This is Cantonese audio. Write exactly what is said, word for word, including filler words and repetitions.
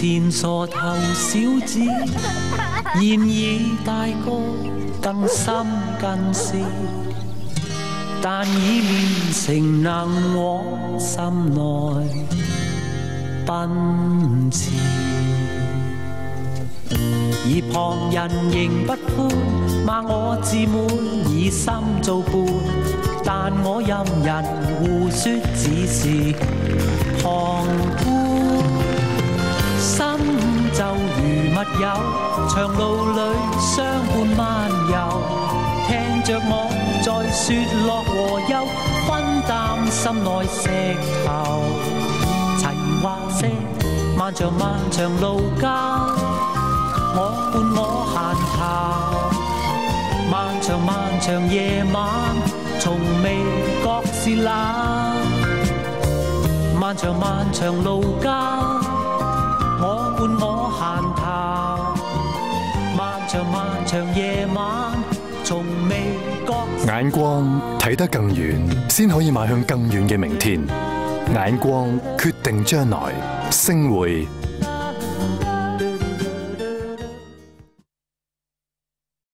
前傻頭小子，現已大個，更深更是，但已練成能往心內奔馳。而旁人仍不歡，罵我自滿，以心做伴，但我任人胡說，只是旁觀。心就如密友，長路裏相伴漫遊，聽着我在說樂和憂，分擔心內石頭。齊話些漫長漫長路交，我伴我閒談，漫長漫長夜晚，從未覺是冷。漫長漫長路交，我伴我閒談，漫長漫長夜晚，從未覺。 眼光睇得更遠，先可以邁向更遠嘅明天。眼光決定將來，星匯